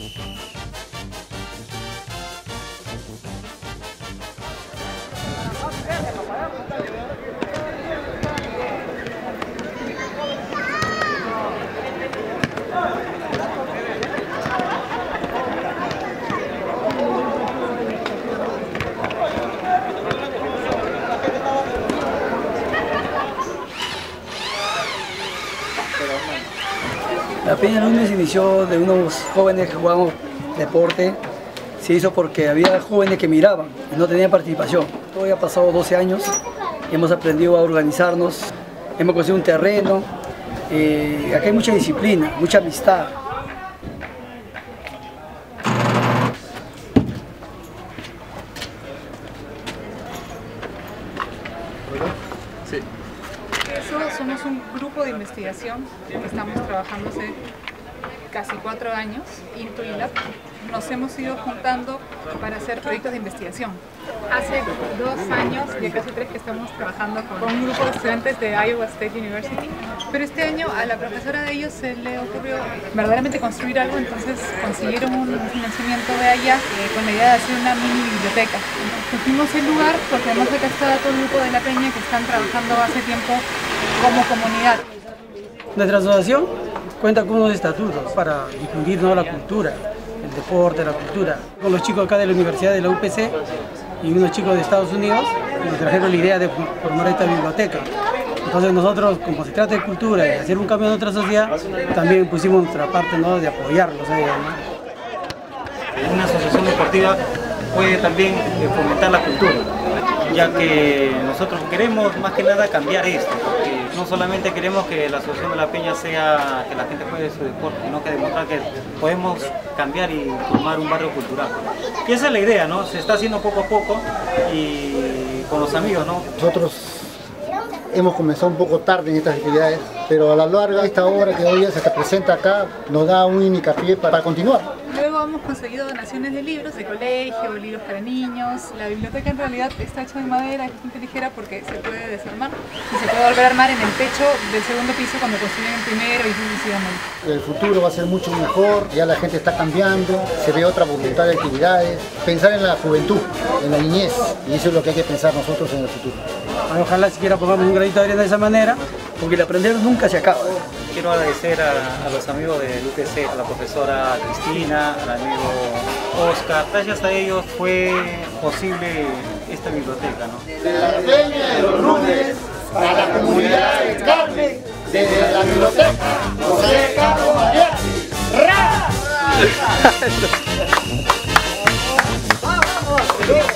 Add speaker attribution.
Speaker 1: La Peña Lunes se inició de unos jóvenes que jugábamos deporte. Se hizo porque había jóvenes que miraban y no tenían participación. Hoy ha pasado 12 años, hemos aprendido a organizarnos, hemos conseguido un terreno. Acá hay mucha disciplina, mucha amistad.
Speaker 2: Sí. Somos un grupo de investigación que estamos trabajando hace casi 4 años, IntoILAB. Nos hemos ido juntando para hacer proyectos de investigación. Hace 2 años, ya casi 3, que estamos trabajando con un grupo de estudiantes de Iowa State University. Pero este año a la profesora de ellos se le ocurrió verdaderamente construir algo, entonces consiguieron un financiamiento de allá con la idea de hacer una mini biblioteca. Escogimos el lugar porque además de acá está todo el grupo de La Peña que están trabajando hace tiempo como comunidad.
Speaker 1: Nuestra asociación cuenta con unos estatutos para difundir, ¿no?, la cultura, el deporte, la cultura. Con los chicos acá de la Universidad de la UPC y unos chicos de Estados Unidos nos trajeron la idea de formar esta biblioteca. Entonces nosotros, como se trata de cultura y hacer un cambio en nuestra sociedad, también pusimos nuestra parte, ¿no?, de apoyarlos a ellos, ¿no?
Speaker 3: Una asociación deportiva puede también fomentar la cultura, ya que nosotros queremos más que nada cambiar esto, porque no solamente queremos que la Asociación de La Peña sea que la gente juegue su deporte, sino que demostrar que podemos cambiar y formar un barrio cultural. Y esa es la idea, ¿no? Se está haciendo poco a poco y con los amigos, ¿no?
Speaker 4: Nosotros hemos comenzado un poco tarde en estas actividades, pero a la larga esta obra que hoy se presenta acá nos da un hincapié para continuar.
Speaker 2: Luego hemos conseguido donaciones de libros de colegio, libros para niños. La biblioteca en realidad está hecha de madera, es bastante ligera porque se puede desarmar y se puede volver a armar en el techo del segundo piso cuando construyen el primero y sucesivamente.
Speaker 4: El futuro va a ser mucho mejor, ya la gente está cambiando, se ve otra voluntad de actividades, pensar en la juventud, en la niñez, y eso es lo que hay que pensar nosotros en el futuro.
Speaker 1: Ojalá siquiera pongamos un granito de arena de esa manera, porque el aprender nunca se acaba.
Speaker 3: Quiero agradecer a los amigos del UPC, a la profesora Cristina, al amigo Oscar. Gracias a ellos fue posible esta biblioteca, ¿no?
Speaker 4: De La Peña de los lunes, para la comunidad de Carmen, desde la biblioteca José Carlos Mariachi. ¡Ra! ¡Vamos!